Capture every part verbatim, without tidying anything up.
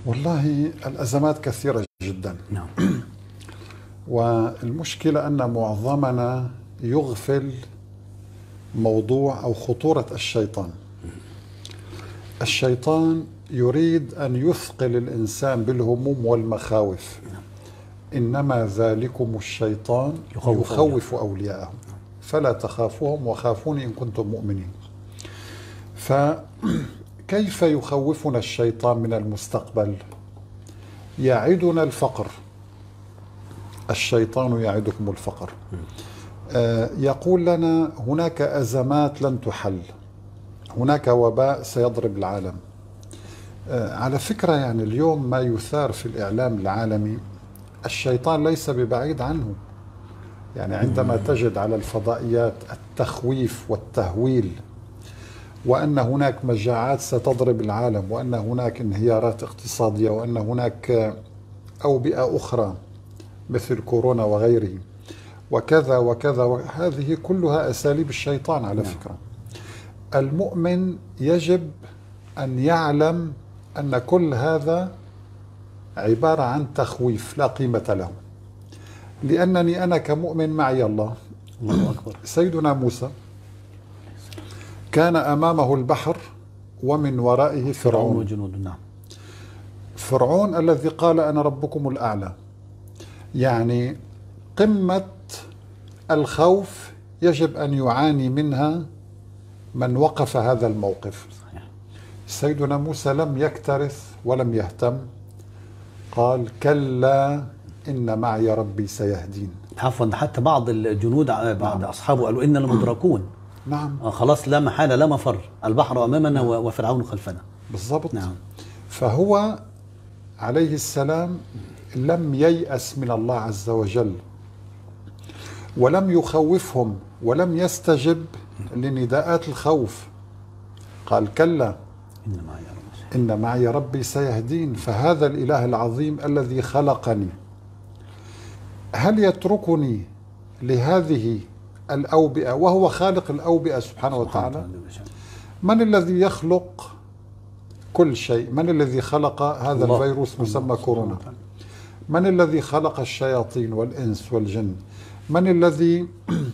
والله الأزمات كثيرة جدا. نعم. والمشكلة أن معظمنا يغفل موضوع أو خطورة الشيطان. الشيطان يريد أن يثقل الإنسان بالهموم والمخاوف. إنما ذلكم الشيطان يخوف, يخوف أولياءه فلا تخافوهم وخافوني إن كنتم مؤمنين. فكيف يخوفنا الشيطان من المستقبل؟ يعدنا الفقر. الشيطان يعدكم الفقر. آه يقول لنا هناك أزمات لن تحل، هناك وباء سيضرب العالم. آه على فكرة يعني اليوم ما يثار في الإعلام العالمي الشيطان ليس ببعيد عنه. يعني عندما تجد على الفضائيات التخويف والتهويل، وأن هناك مجاعات ستضرب العالم، وأن هناك انهيارات اقتصادية، وأن هناك أوبئة أخرى مثل كورونا وغيره وكذا وكذا، هذه كلها أساليب الشيطان على فكرة. المؤمن يجب أن يعلم أن كل هذا عبارة عن تخويف لا قيمة له، لأنني أنا كمؤمن معي الله. الله أكبر. سيدنا موسى كان أمامه البحر ومن ورائه فرعون وجنود. نعم. فرعون الذي قال أنا ربكم الأعلى. يعني قمة الخوف يجب أن يعاني منها من وقف هذا الموقف. سيدنا موسى لم يكترث ولم يهتم، قال كلا إن معي ربي سيهدين. عفوا، حتى بعض الجنود بعض نعم. أصحابه قالوا إننا لمدركون. نعم. آه خلاص لا محالة لا مفر، البحر أمامنا وفرعون خلفنا. بالضبط. نعم. فهو عليه السلام لم ييأس من الله عز وجل، ولم يخوفهم، ولم يستجب لنداءات الخوف. قال كلا إن معي ربي إن معي ربي سيهدين. فهذا الإله العظيم الذي خلقني هل يتركني لهذه الأوبئة وهو خالق الأوبئة سبحانه وتعالى؟ من الذي يخلق كل شيء؟ من الذي خلق هذا الله. الفيروس مسمى كورونا؟ من الذي خلق الشياطين والإنس والجن؟ من الذي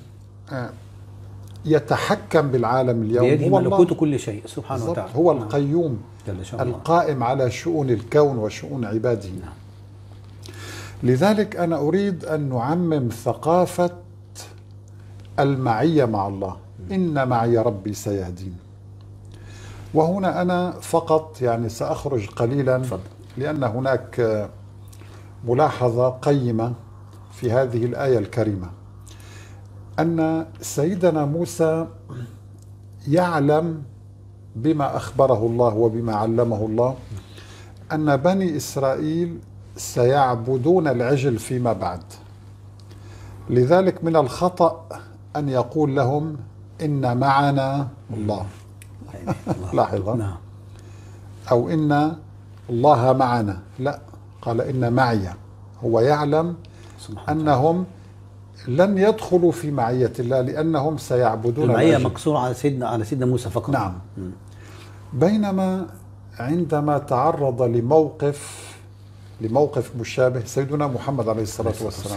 يتحكم بالعالم اليوم؟ بيده ملكوت كل شيء سبحانه وتعالى. هو القيوم القائم على شؤون الكون وشؤون عباده. نعم. لذلك أنا أريد أن نعمم ثقافة المعية مع الله. إن معي ربي سيهدين. وهنا أنا فقط يعني سأخرج قليلا فضل. لأن هناك ملاحظة قيمة في هذه الآية الكريمة، أن سيدنا موسى يعلم بما أخبره الله وبما علمه الله أن بني إسرائيل سيعبدون العجل فيما بعد. لذلك من الخطأ أن يقول لهم إن معنا الله. لاحظ. أو إن الله معنا، لا، قال إن معي. هو يعلم أنهم لن يدخلوا في معية الله لأنهم سيعبدون المعية مقصورة على سيدنا على سيدنا موسى فقط. نعم. م. بينما عندما تعرض لموقف لموقف مشابه سيدنا محمد عليه الصلاة والسلام،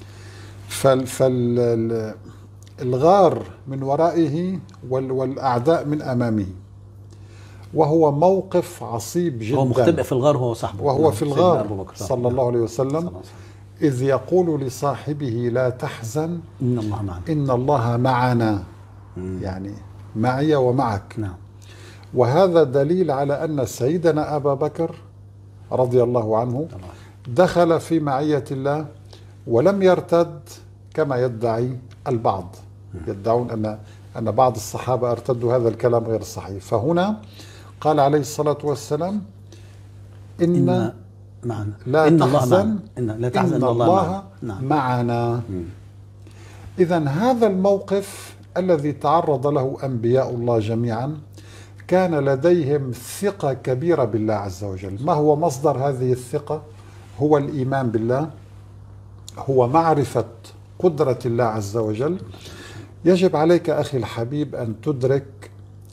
فالغار من ورائه والأعداء من أمامه، وهو موقف عصيب جدا. هو مختبئ في الغار هو صاحبه، وهو في الغار صلى الله عليه وسلم، إذ يقول لصاحبه لا تحزن إن الله معنا إن الله معنا. مم. يعني معي ومعك. نعم. وهذا دليل على أن سيدنا أبا بكر رضي الله عنه دخل في معية الله ولم يرتد كما يدعي البعض. يدعون أن أن بعض الصحابة ارتدوا. هذا الكلام غير صحيح. فهنا قال عليه الصلاة والسلام إن, إن معنا لا إن تحزن الله معنا. إن لا تحزن إن الله, الله معنا, معنا. إذن هذا الموقف الذي تعرض له أنبياء الله جميعا كان لديهم ثقة كبيرة بالله عز وجل. ما هو مصدر هذه الثقة؟ هو الإيمان بالله، هو معرفة قدرة الله عز وجل. يجب عليك أخي الحبيب أن تدرك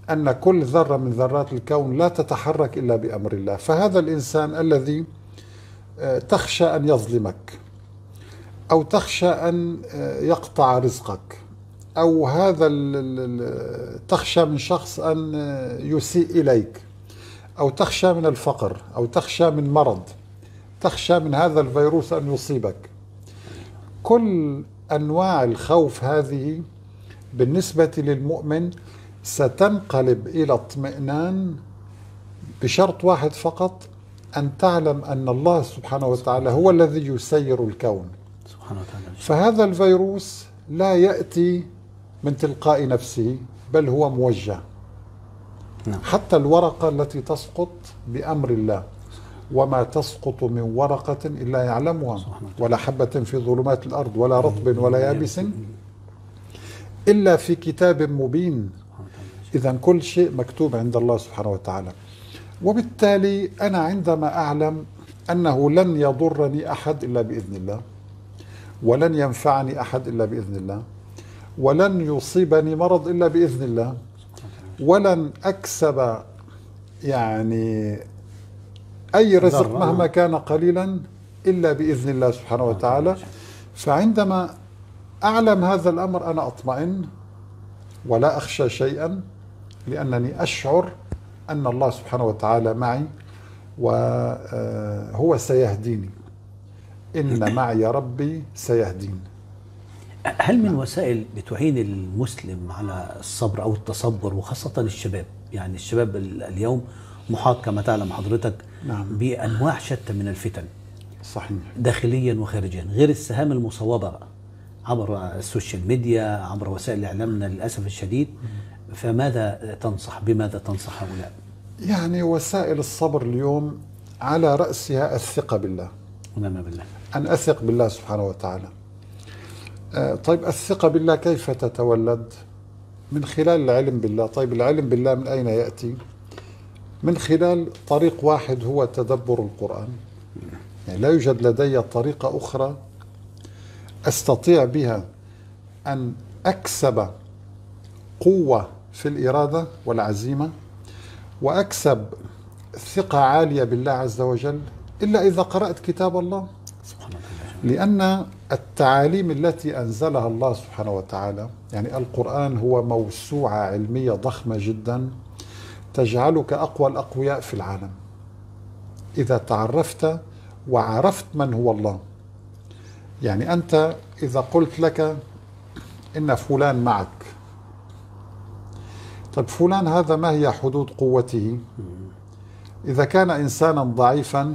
أن كل ذرة من ذرات الكون لا تتحرك إلا بأمر الله. فهذا الإنسان الذي تخشى أن يظلمك، أو تخشى أن يقطع رزقك، أو هذا تخشى من شخص أن يسيء إليك، أو تخشى من الفقر، أو تخشى من مرض، تخشى من هذا الفيروس أن يصيبك. كل أنواع الخوف هذه بالنسبة للمؤمن ستنقلب إلى اطمئنان بشرط واحد فقط، أن تعلم أن الله سبحانه وتعالى هو الذي يسير الكون سبحانه وتعالى. فهذا الفيروس لا يأتي من تلقاء نفسه، بل هو موجه. نعم. حتى الورقة التي تسقط بأمر الله، وما تسقط من ورقة إلا يعلمها، ولا حبة في ظلمات الأرض ولا رطب ولا يابس إلا في كتاب مبين. إذن كل شيء مكتوب عند الله سبحانه وتعالى. وبالتالي أنا عندما أعلم أنه لن يضرني أحد إلا بإذن الله، ولن ينفعني أحد إلا بإذن الله، ولن يصيبني مرض إلا بإذن الله، ولن أكسب يعني أي رزق مهما كان قليلا إلا بإذن الله سبحانه وتعالى. فعندما أعلم هذا الأمر أنا أطمئن ولا أخشى شيئا، لأنني أشعر أن الله سبحانه وتعالى معي وهو سيهديني. إن معي ربي سيهدين. هل من وسائل بتعين المسلم على الصبر أو التصبر، وخاصة الشباب؟ يعني الشباب اليوم محاط كما تعلم حضرتك نعم. بأنواع شتى من الفتن، صحيح، داخليا وخارجيا، غير السهام المصوبة بقى عبر السوشيال ميديا، عبر وسائل إعلامنا للأسف الشديد. فماذا تنصح؟ بماذا تنصح هؤلاء؟ يعني وسائل الصبر اليوم على رأسها الثقة بالله، ونعم بالله، أن أثق بالله سبحانه وتعالى. آه طيب الثقة بالله كيف تتولد؟ من خلال العلم بالله. طيب العلم بالله من أين يأتي؟ من خلال طريق واحد هو تدبر القرآن. يعني لا يوجد لدي طريقة أخرى أستطيع بها أن أكسب قوة في الإرادة والعزيمة، وأكسب ثقة عالية بالله عز وجل، إلا إذا قرأت كتاب الله سبحانه وتعالى. لأن التعاليم التي أنزلها الله سبحانه وتعالى، يعني القرآن هو موسوعة علمية ضخمة جدا تجعلك أقوى الأقوياء في العالم إذا تعرفت وعرفت من هو الله. يعني أنت إذا قلت لك إن فلان معك، طيب فلان هذا ما هي حدود قوته؟ إذا كان إنسانا ضعيفا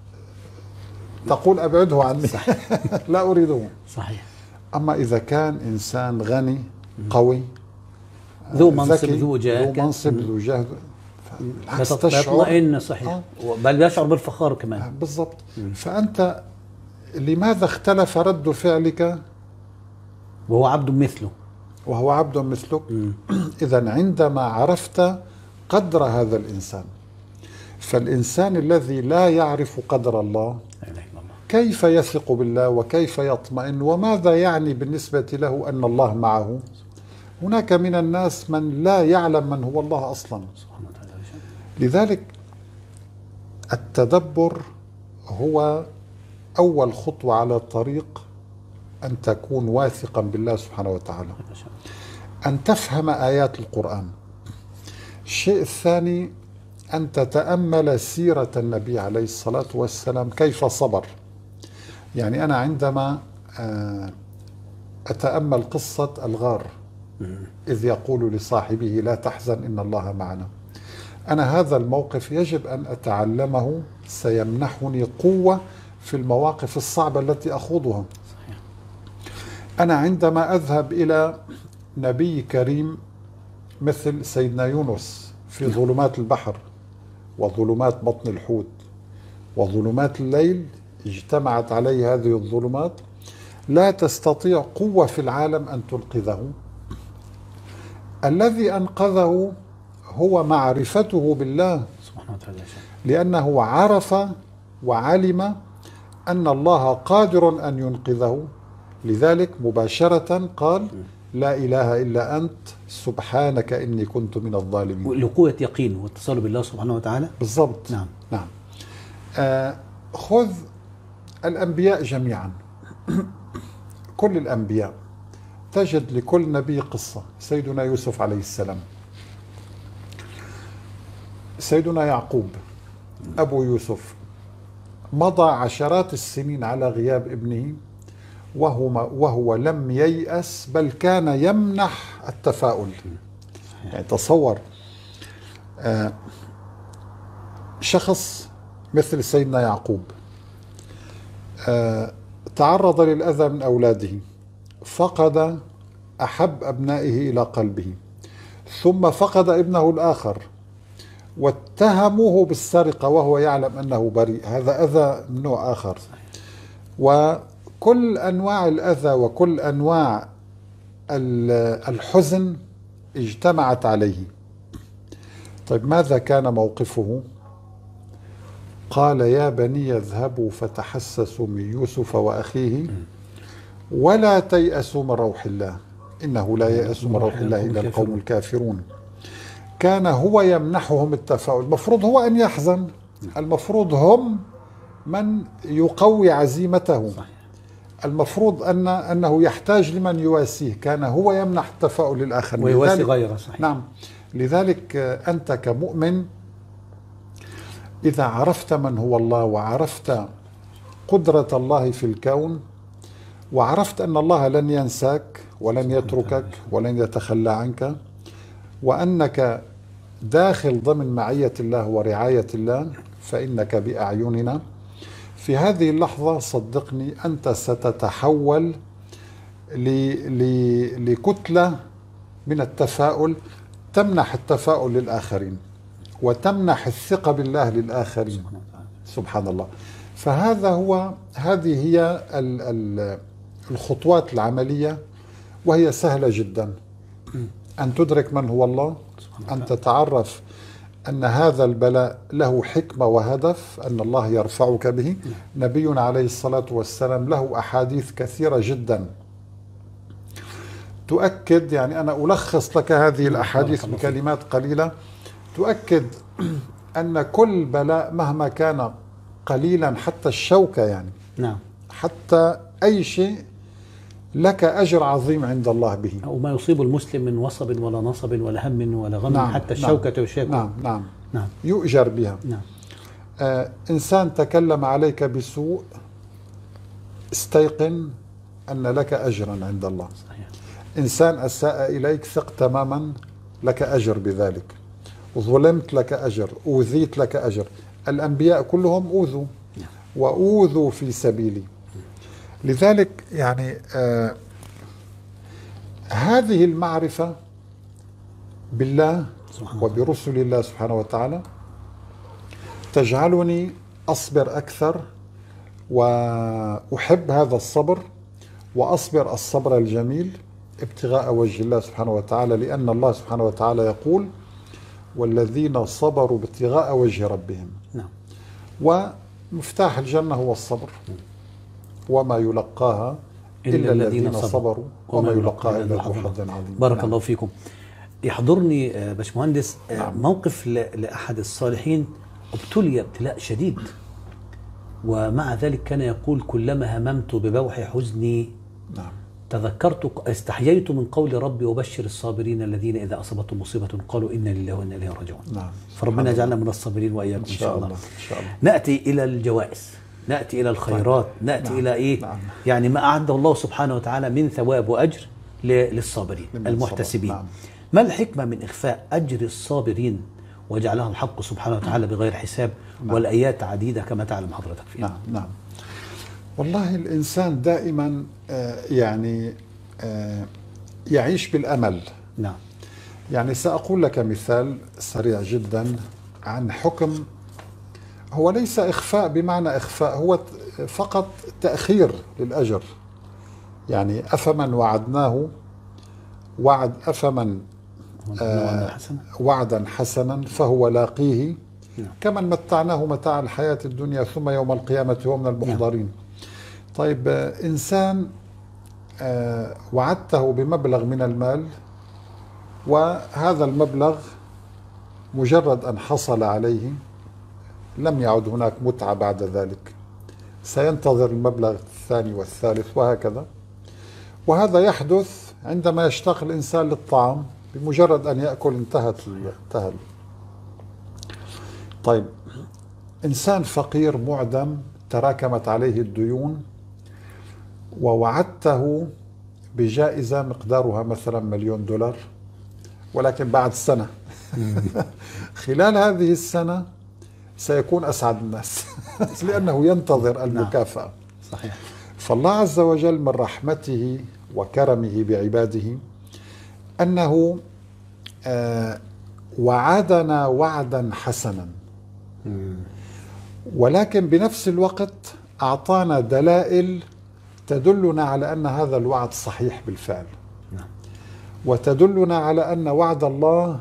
تقول أبعده عني لا أريده. صحيح. أما إذا كان إنسان غني قوي ذو منصب ذو جاه، ذو منصب ذو جاه، بالعكس تشعر، صحيح، آه. بل يشعر بالفخار كمان. آه بالضبط. فأنت لماذا اختلف رد فعلك وهو عبد مثله وهو عبد مثلك؟ إذن عندما عرفت قدر هذا الإنسان، فالإنسان الذي لا يعرف قدر الله كيف يثق بالله وكيف يطمئن؟ وماذا يعني بالنسبة له أن الله معه؟ هناك من الناس من لا يعلم من هو الله أصلا. لذلك التدبر هو أول خطوة على الطريق أن تكون واثقا بالله سبحانه وتعالى، أن تفهم آيات القرآن. الشيء الثاني أن تتأمل سيرة النبي عليه الصلاة والسلام كيف صبر. يعني أنا عندما أتأمل قصة الغار إذ يقول لصاحبه لا تحزن إن الله معنا، أنا هذا الموقف يجب أن أتعلمه، سيمنحني قوة في المواقف الصعبة التي أخوضها. أنا عندما أذهب إلى نبي كريم مثل سيدنا يونس في ظلمات البحر وظلمات بطن الحوت وظلمات الليل، اجتمعت عليه هذه الظلمات، لا تستطيع قوة في العالم أن تنقذه. الذي أنقذه هو معرفته بالله سبحانه وتعالى، لأنه عرف وعلم أن الله قادر أن ينقذه. لذلك مباشرة قال لا إله إلا أنت سبحانك إني كنت من الظالمين. لقوة يقين واتصال بالله سبحانه وتعالى. بالضبط. نعم نعم. آه خذ الأنبياء جميعا، كل الأنبياء تجد لكل نبي قصة. سيدنا يوسف عليه السلام، سيدنا يعقوب أبو يوسف مضى عشرات السنين على غياب ابنه وهو, وهو لم ييأس، بل كان يمنح التفاؤل. يعني تصور آه شخص مثل سيدنا يعقوب آه تعرض للأذى من أولاده، فقد أحب أبنائه إلى قلبه، ثم فقد ابنه الآخر واتهموه بالسرقة وهو يعلم أنه بريء. هذا أذى من نوع آخر. وكل أنواع الأذى وكل أنواع الحزن اجتمعت عليه. طيب ماذا كان موقفه؟ قال يا بني اذهبوا فتحسسوا من يوسف وأخيه ولا تيأسوا من روح الله إنه لا ييأس من روح الله إلا القوم الكافرون. كان هو يمنحهم التفاؤل. المفروض هو أن يحزن، المفروض هم من يقوي عزيمته، المفروض أن أنه يحتاج لمن يواسيه. كان هو يمنح التفاؤل للآخرين ويواسي غيره. صحيح. نعم. لذلك أنت كمؤمن إذا عرفت من هو الله وعرفت قدرة الله في الكون وعرفت أن الله لن ينساك ولن يتركك ولن يتخلى عنك، وأنك داخل ضمن معية الله ورعاية الله، فإنك بأعيننا. في هذه اللحظة صدقني أنت ستتحول لكتلة من التفاؤل، تمنح التفاؤل للآخرين وتمنح الثقة بالله للآخرين. سبحان الله. فهذا هو هذه هي الخطوات العملية، وهي سهلة جدا. أن تدرك من هو الله، أن تتعرف أن هذا البلاء له حكمة وهدف، أن الله يرفعك به. نبينا عليه الصلاة والسلام له أحاديث كثيرة جدا تؤكد، يعني أنا ألخص لك هذه الأحاديث بكلمات قليلة تؤكد أن كل بلاء مهما كان قليلا، حتى الشوكة يعني نعم، حتى أي شيء، لك أجر عظيم عند الله به. وما يصيب المسلم من وصب ولا نصب ولا هم ولا غم. نعم. حتى الشوكة نعم. يشاك. نعم نعم نعم يؤجر بها. نعم. آه إنسان تكلم عليك بسوء، استيقن أن لك أجرا عند الله. صحيح. إنسان أساء إليك، ثق تماما لك أجر بذلك. ظلمت لك أجر، أوذيت لك أجر. الأنبياء كلهم أوذوا وأوذوا في سبيلي. لذلك يعني آه هذه المعرفة بالله وبرسل الله سبحانه وتعالى تجعلني أصبر أكثر وأحب هذا الصبر، وأصبر الصبر الجميل ابتغاء وجه الله سبحانه وتعالى، لأن الله سبحانه وتعالى يقول والذين صبروا ابتغاء وجه ربهم. نعم. ومفتاح الجنة هو الصبر، وما يلقاها إلا الذين صبروا وما يلقاها إلا ذو حظ عظيم. بارك الله فيكم. يحضرني باشمهندس موقف لأحد الصالحين ابتلي ابتلاء شديد، ومع ذلك كان يقول كلما هممت ببوح حزني نعم تذكرت استحييت من قول ربي وبشر الصابرين الذين إذا أصابتهم مصيبة قالوا إنا لله وإنا إليه راجعون. نعم. فربنا يجعلنا من الصابرين وإياكم إن شاء الله. إن شاء الله. نأتي إلى الجوائز، نأتي إلى الخيرات، طيب. نأتي نعم. إلى إيه؟ نعم. يعني ما أعده الله سبحانه وتعالى من ثواب وأجر للصابرين المحتسبين. نعم. ما الحكمة من إخفاء أجر الصابرين وجعلها الحق سبحانه وتعالى بغير حساب؟ نعم. والآيات عديدة كما تعلم حضرتك فيها. نعم نعم. والله الإنسان دائما آه يعني آه يعيش بالأمل. نعم. يعني سأقول لك مثال سريع جدا عن حكم هو ليس إخفاء بمعنى إخفاء، هو فقط تأخير للأجر. يعني أفمن وعدناه وعد أفمن آه وعدا حسنا فهو لاقيه كمن متعناه متاع الحياة الدنيا ثم يوم القيامة هو من المحضرين. طيب إنسان آه، وعدته بمبلغ من المال، وهذا المبلغ مجرد أن حصل عليه لم يعد هناك متعة بعد ذلك، سينتظر المبلغ الثاني والثالث وهكذا. وهذا يحدث عندما يشتاق الإنسان للطعام، بمجرد أن يأكل انتهت انتهى. طيب، إنسان فقير معدم تراكمت عليه الديون، ووعدته بجائزة مقدارها مثلا مليون دولار، ولكن بعد سنة خلال هذه السنة سيكون أسعد الناس لأنه ينتظر المكافأة. صحيح. فالله عز وجل من رحمته وكرمه بعباده أنه آه وعدنا وعدا حسنا، ولكن بنفس الوقت أعطانا دلائل تدلنا على أن هذا الوعد صحيح بالفعل، وتدلنا على أن وعد الله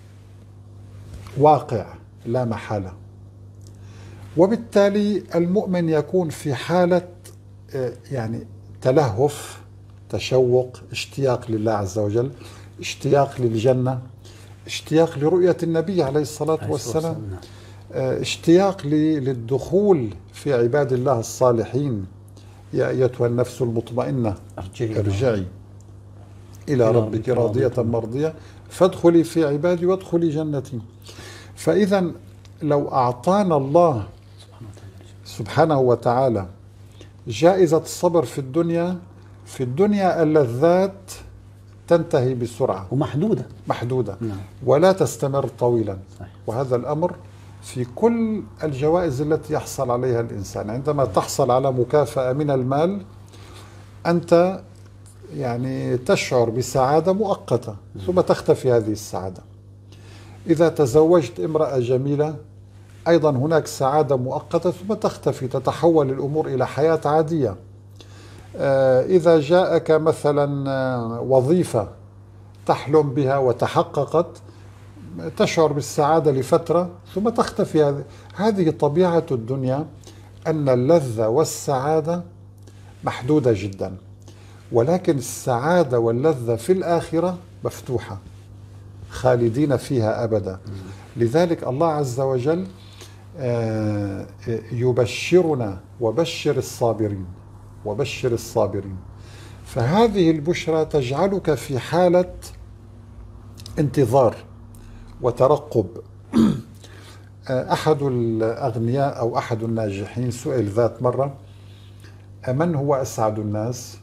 واقع لا محالة. وبالتالي المؤمن يكون في حالة يعني تلهف، تشوق، اشتياق لله عز وجل، اشتياق للجنة، اشتياق لرؤية النبي عليه الصلاة والسلام، اشتياق للدخول في عباد الله الصالحين. يا أيتها النفس المطمئنة ارجعي, ارجعي إلى ربك راضية مرضية فادخلي في عبادي وادخلي جنتي. فإذا لو أعطانا الله سبحانه وتعالى جائزة الصبر في الدنيا، في الدنيا اللذات تنتهي بسرعة ومحدودة محدودة نعم. ولا تستمر طويلا. صحيح. وهذا الأمر في كل الجوائز التي يحصل عليها الإنسان. عندما تحصل على مكافأة من المال أنت يعني تشعر بسعادة مؤقتة ثم تختفي هذه السعادة. إذا تزوجت امرأة جميلة أيضا هناك سعادة مؤقتة ثم تختفي، تتحول الأمور إلى حياة عادية. إذا جاءك مثلا وظيفة تحلم بها وتحققت تشعر بالسعادة لفترة ثم تختفي. هذه طبيعة الدنيا، أن اللذة والسعادة محدودة جدا، ولكن السعادة واللذة في الآخرة مفتوحة خالدين فيها أبدا. لذلك الله عز وجل يبشرنا وبشر الصابرين وبشر الصابرين. فهذه البشرى تجعلك في حالة انتظار وترقب. أحد الأغنياء أو أحد الناجحين سئل ذات مرة: من هو أسعد الناس؟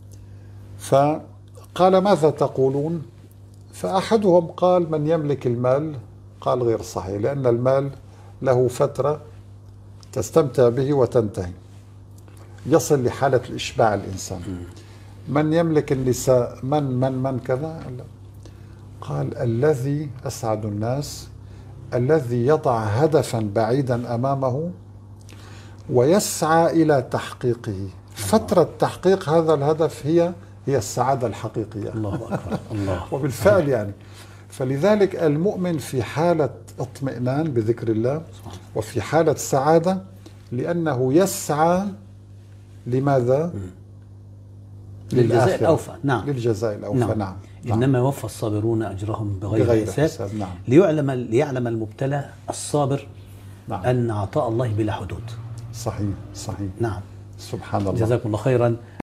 فقال: ماذا تقولون؟ فأحدهم قال: من يملك المال. قال: غير صحيح، لأن المال له فترة تستمتع به وتنتهي، يصل لحالة الإشباع الإنسان. من يملك النساء؟ من من من كذا. قال: الذي أسعد الناس الذي يضع هدفا بعيدا أمامه ويسعى إلى تحقيقه. فترة تحقيق هذا الهدف هي هي السعادة الحقيقية. الله أكبر. الله. وبالفعل يعني فلذلك المؤمن في حالة اطمئنان بذكر الله وفي حالة سعادة، لأنه يسعى لماذا؟ للجزاء الأوفى. نعم. للجزاء الأوفى. نعم. نعم. إنما يوفى الصابرون أجرهم بغير, بغير حساب. حساب. نعم. ليعلم ليعلم المبتلى الصابر نعم. أن عطاء الله بلا حدود. صحيح صحيح. نعم. سبحان الله. جزاكم الله خيرا.